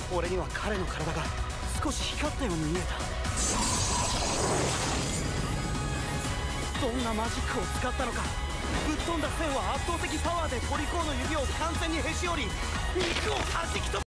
俺には彼の体が少し光ったように見えた。どんなマジックを使ったのか、ぶっ飛んだ線は圧倒的パワーでトリコーの指を完全にへし折り、肉を弾き飛ば